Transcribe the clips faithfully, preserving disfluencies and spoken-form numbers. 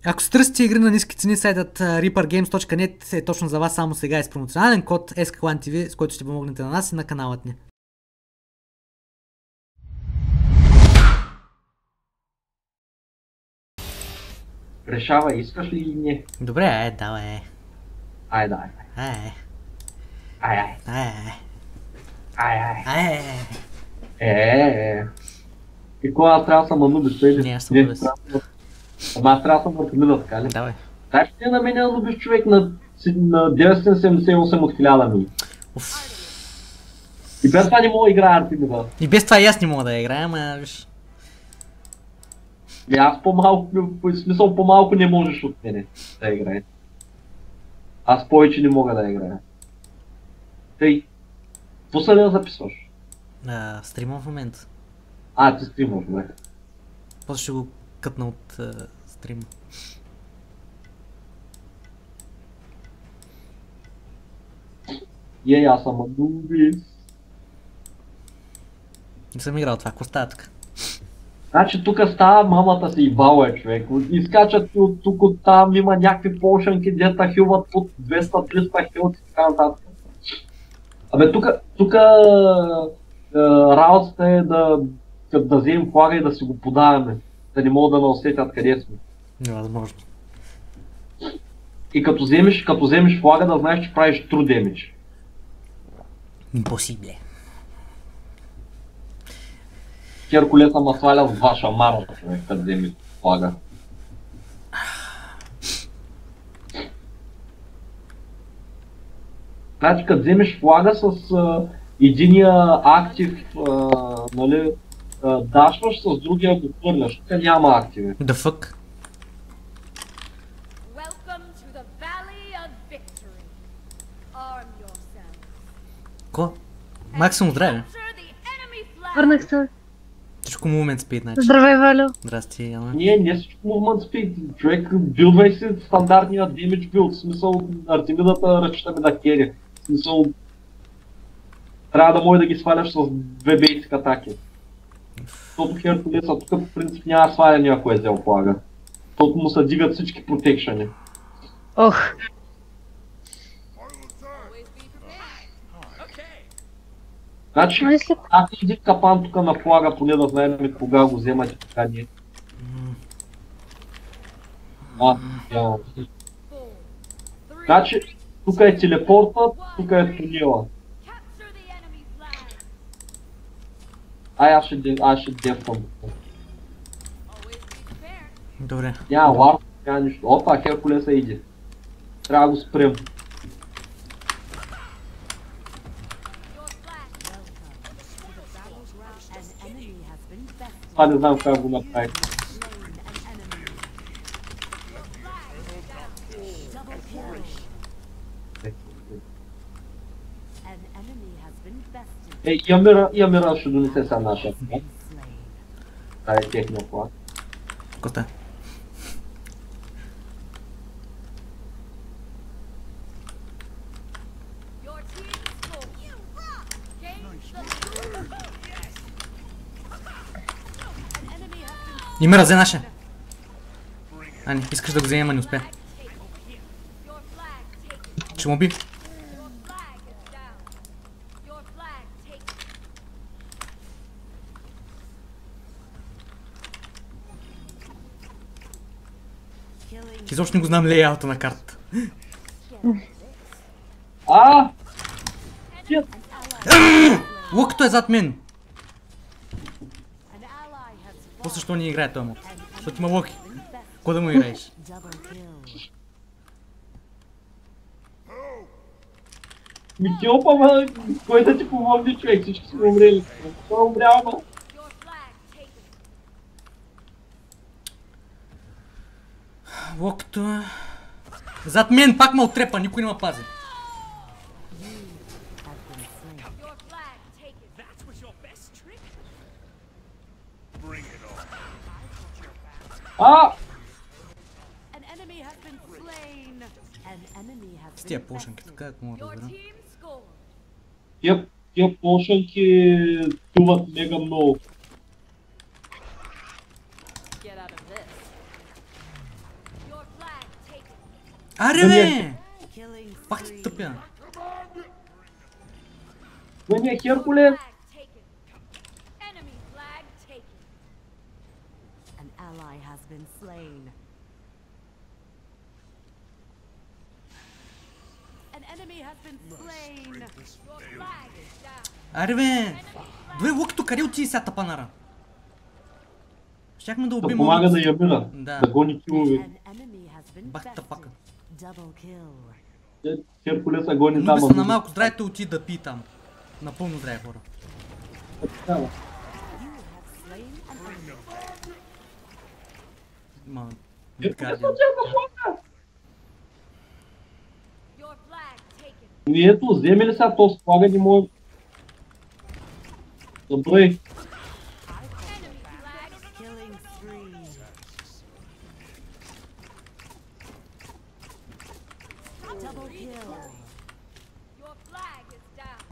Ако се търсите игри на ниски цени, сайтът Reaper Games точка net е точно за вас само сега и с промоционален код ес кей уан ти ви, с който ще помогнете на нас и на каналът ни. Решава, искаш ли или не? Добре, ай, давай. Ай, да, ай. Ай, Ай, ай. ай, Ай, ай. ай. Е, е, е. И кога аз трябва да съм анубис, тъй ли? Не, аз съм анубис. Ама аз трябва да съм артемида, така ли? Давай. Дай ще на мен анубис човек на, на деветстотин седемдесет и осем от хиляда ми. Уф. И без това не мога да играя артемида. И без това и аз не мога да играя, ама виж. И аз по-малко, в смисъл по-малко не можеш от мене да играе. Аз повече не мога да играя. Тъй, пусна ли да записваш? А, стримам в момента. А, ти стримаш, бе. После ще го кътна от а, стрима. Ей, аз съм анубис. Не съм играл това, какво става тук? Значи тук става мамата си и бала, човек. Изкачат и от тук, от там има някакви полшанки, дета хилват под двеста триста хилт и така нататък. Абе тук, тук работата е да, да вземем флага и да си го подаваме, да не могат да не усетят къде сме. Невъзможно. И като вземеш, като вземеш флага да знаеш, че правиш true damage. Импосибле. Херкулеса ма сваля с два шамара, човек, като вземеш флага. Значи като вземеш флага с а, единия актив, а, нали, а, дашваш, с другия го хвърляш. Тук няма активи. The fuck? Welcome to the Valley of Victory. Arm yourselves. Ко? Максимум здраве. Capture the enemy flag. Върнах се. Всичко момент спит, значи. Здравей, Валю. Здрасти, Ана. Не, не всичко movement speed, човек, билдвай си стандартния damage build, в смисъл артемидата разчитаме да кери. В смисъл, трябва да може да ги сваляш с две бейсик атаки. Защото Херкулеса тук по принцип няма сваляне, ако е взел флага. Защото му се дигат всички протекшени. Ох, Always be prepared. Значи, май след... аз един капан тук на флага, поне да знаем кога го вземат и така не. А, няма. Four, three, Значи, тук е телепортът, тук е тунела. capture the enemy flag. Ай, аз ще, де- аз ще дефам. Always be prepared. Добре. Няма варп, няма нищо. Опа, Херкулеса иде. Трябва да го спрем. Your flag. Това не знам как го направих. Ей, Ямира, Ямира ще донесе сега нашия флаг. Това е техния флаг. Какво става? Your team scored. You rock. Gain the An enemy has been И ме разе наша. А, не, искаш да го вземем, а не успя. taken. Your flag taken. Ще му би. Your flag is down. Your flag taken. Изобщо не го знам лейаута на картата. А! Shit! Лукто е зад мен. An ally has После защо не играе този мод? Защото има локи. Какво да му играеш? Ми хелпа, ма, кой да ти помогне, човек, всички сме умрели. Той умрява, ма. your flag taken. Локто е... Зад мен пак ме отрепа, никой не ме пази. Your flag taken. That was your best trick. А! An enemy has been slain. An enemy has С тия полшанки, така ако мога да Your разбера. team scored. Тия, тия полшанки туват мега много. Get out of this. Your Аре бе! Пак ти тъпя. Гони Херкулес! Flag taken. Enemy flag taken. An ally has been slain. An enemy has been slain. Your flag is down. Аре бе! Добре, Лукито, къде отиди сега тапанара? Щяхме да Да убием помага Лукито. на Ямира, Да. да гони килове. An enemy has been Бах bested. тапака. Double kill. Херкулеса гони Нуби там. са на малко здраве, те отиди да пи там. Напълно здраве, хора. You have slain an enemy. Ма... Херкулес Guardian. отида. Your flag taken. Ми ето, вземе ли сега то слага ни мой... Добре. Enemy flag Killing spree. Double kill. Your flag is down.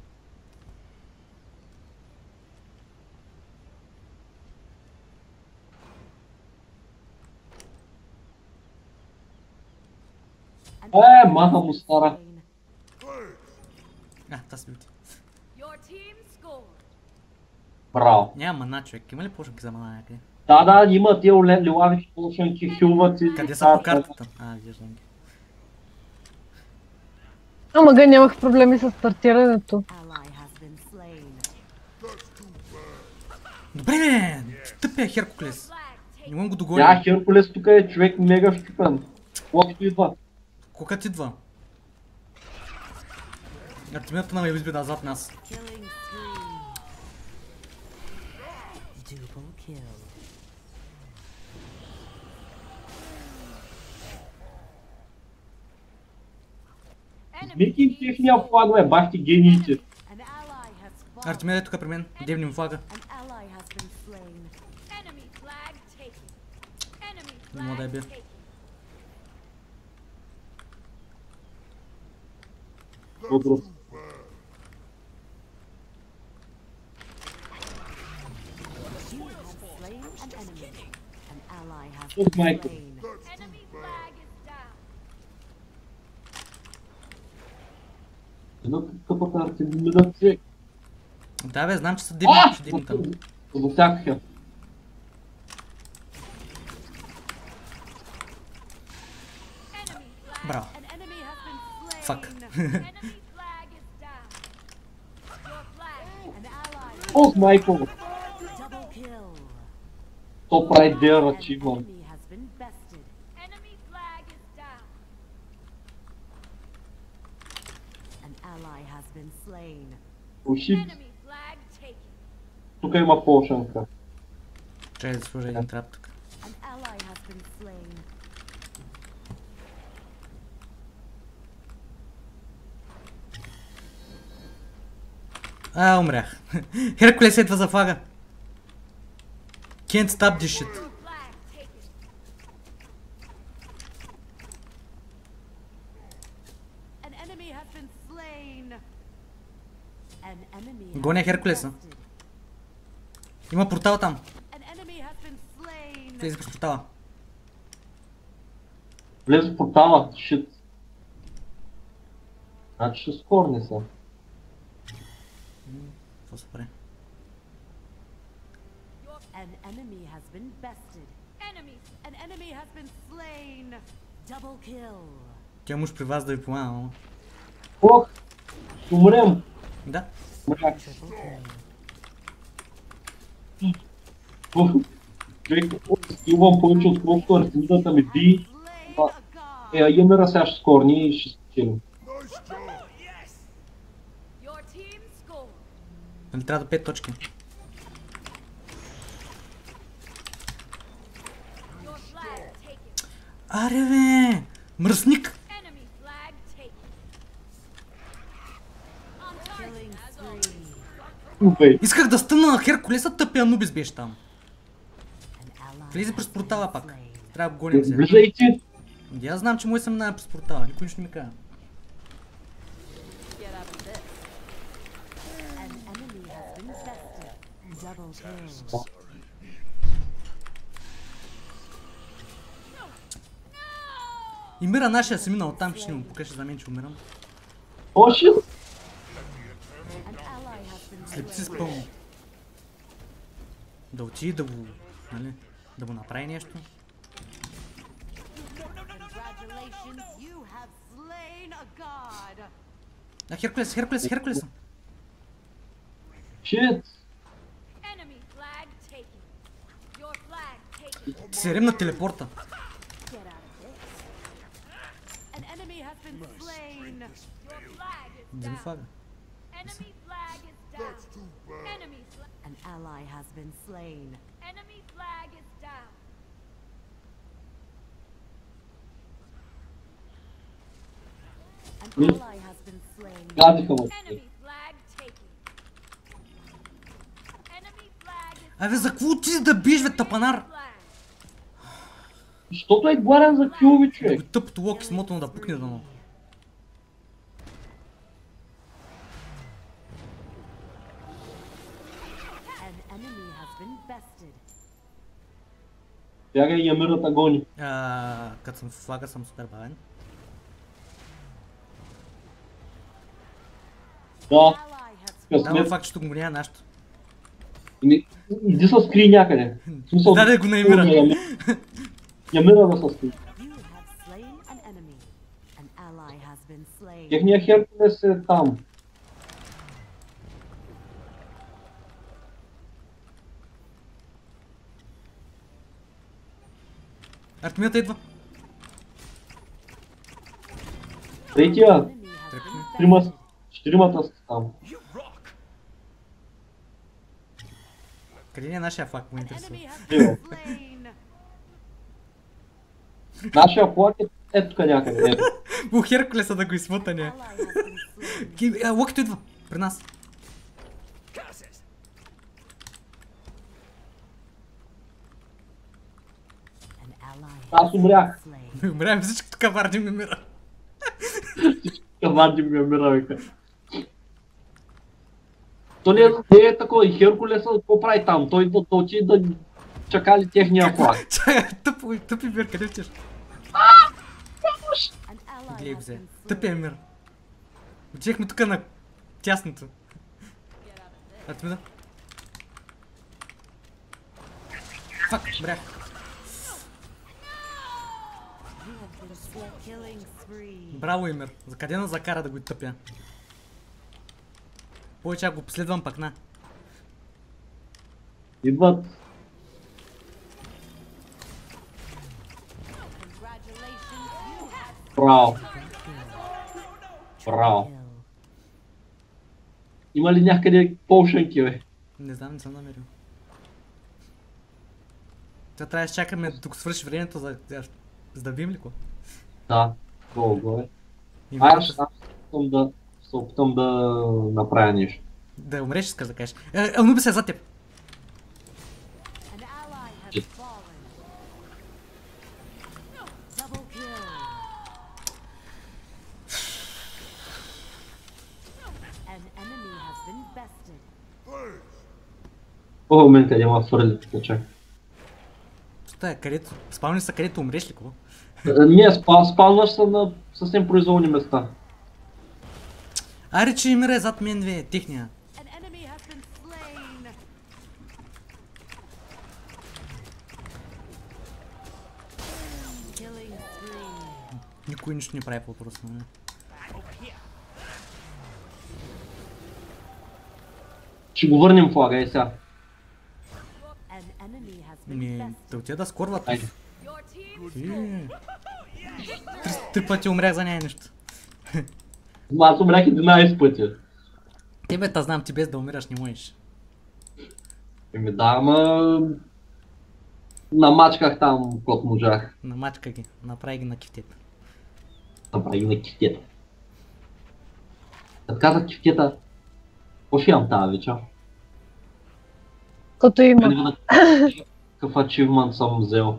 An Е, маха му стара. А, та си бити. Your team scored. Браво. Няма мана, човек. Има ли пошънки за мана някъде? Да, да, има тия оле- лилавите полшенки, хилват и... Къде са по картата? А, виждам ги. Ама га нямах проблеми с стартирането. ally has been slain. Добре, бе! Тъпия Херкулес. Flag Не taken. мога го догоня. Я, Херкулес тук е човек мега щупен. Колкото идва. Кокът идва. Артемията на ме изби назад нас. Killing spree. Double kill. Мики им техния флаг, бе, бахте гениите. An ally has fallen. Артемия е тук при мен. Девним флага. An ally has been slain. Enemy flag taken. Enemy Не мога да я flag бия. taken. Добро. You have slain an enemy. An ally has Good, been Michael. slain. Enemy flag is down. Едно къпата Артемида човек. Да, бе, знам, че са дивни, А! че дивни там. Засякаха. Enemy flag. Браво. An enemy has been slain. Фак. Enemy flag is down. Your flag. An ally. Ох, Майкъл. Double kill. То прави дер An ачивмент. enemy has been bested. Enemy flag is down. An ally has been slain. Уши, Enemy flag taken. тук има полшенка. Чай да сложа един трап тук. An ally has been slain. А, умрях. Херкулес едва за флага. Can't stop this shit. Flag taken. An enemy has been slain. An enemy has Гоня been Херкулеса. bested. Има портал там. An enemy has been slain. Влезе през портала. Влезе в портала, шит. Значи ще скорни са. Какво се прави? An enemy has been bested. Enemy. An enemy has been slain. Double kill. Тя муж при вас да ви помага, ама. Ох, ще умрем. Да. Умрях. Triple kill. Ох, човек, имам повече отколкото Артемидата ми би. Slain Ah. a god. Е, Ямира сега ще скорни и ще спечелим. Your team scored. Нали трябва да пет точки? Your flag taken. Аре бе! Мръсник! Enemy flag taken. On Killing target as always. spree. Убей. Исках да стъна на Херкулеса, тъпия Анубис беше там. An ally Влезе през has портала been пак. slain. Трябва да го гоним сега. Влизайте. Да, аз знам, че му е съм през портала. Никой ще ми каже. An enemy has been bested. Double kill. И мира нашия си минал там, ще ни му покаже за мен, че умирам. О, шит! An ally has been Слепци с slain. пълно. Да отиде да го, нали, да му направи нещо. Congratulations, you have slain a god. А, Херкулес, Херкулес, Херкулес! Шит! Enemy flag taken. Your flag taken. Ти се ремна телепорта. Get out of this. An enemy has been slain. Your flag is Вземи down. флага. Enemy flag is down. Enemy flag. An ally has been slain. Enemy flag is down. An Hmm? ally has been slain. Гадиха му. Enemy flag taken. Enemy flag is Абе, за какво ти да биеш, бе, тапанар? flag. Защото е гладен за килови, човек. Тъпото локи с мотано да пукне дано. An enemy has been bested. Бягай и Ямирата гони. А, като съм в флага, съм супер бавен. Да, Ally has Дава късмет. факт, че тук го няма нашето. Ими, Иди се скри някъде. В смисъл, Даде го на Ямира. Ямира. Ямира да се скри. You have slain an enemy. An ally has been slain. Техният Херкулес е там. Артемията идва. Третия, Enemy has been трима, bested. четиримата са там. Къде ни е нашия флаг, ме An интересува. enemy has been slain. Нашия флаг е ето тук някъде. Ето. По Херкулеса да го изсмута, не. Ally has been slain. Ки- а, Локито идва при нас. An ally Аз умрях. slain. Умряем всички тук, варди ми мира. Каварди ми Ямира, вика. То не е, не е такова. И Херкулеса какво прави там? Той да да отиде да чакали техния флаг. Чакай, тъпо, тъпи мир, къде отиваш? An ally Глей го has взе. been Тъпия slain. мир. Отивахме тук на тясното. Артемида. Фак, брях. You have been slain. Killing spree. Браво, Емир. За къде на закара да го тъпя? Повече ако го последвам пак на. Идват. Congratulations, you have Браво. Браво. killed. Има ли някъде полшенки, бе? Не знам, не съм намерил. Тя трябва да чакаме докато свърши времето, за, за, за да видим ли ко? Да. Долу е. И Ай, аз мирата- ще опитам да се опитам да направя нещо. Да умреш, искаш да кажеш. Е, Елнуби се е зад теб. An ally has fallen. Double kill. An enemy has been bested. О, мен къде ма фърли тук, чак. Що е, където, спални са където умреш ли ко? Е, Не, спал, спалваш се на съвсем произволни места. Аре, че Емира е зад мен, бе, техния. An enemy has been slain. Killing spree. Никой нищо не прави по въпроса, нали? Ще го върнем флага, е сега. An enemy has been Ми, bested. да отида да скорват. Айде. Your team Е. Три, три пъти умрях за нея нещо. Ма аз умрях единайсет пъти. Тебе та знам, ти без да умираш не можеш. Еми да, ама... Намачках там, когато можах. Намачка ги, направи ги на кифтета. Направи на кифтета. Като казах кифтета, какво ще имам тази вечер? Като Да има. видя какъв ачивмент съм взел.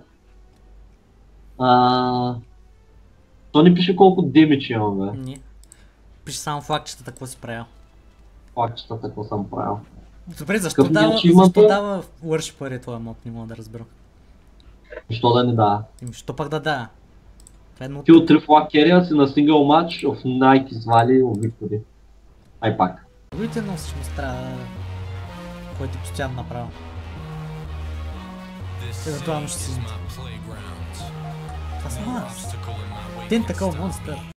А... То не пише колко демидж имам, бе. Не. Пише само фактчета, какво си правил. Фактчета, какво съм правил. Добре, защо Какъв дава, начин има защо то? дава worshipper е това мод, не мога да разбера. Защо да не да? Еми, що пак да да? Това е много... Ти от три флаг керия си на сингъл матч of Nike Valley of Victory. Ай пак. Другите но всъщност трябва... Кой ти постоянно направо. Евентуално ще си... Това са аз. Тентакъл монстър.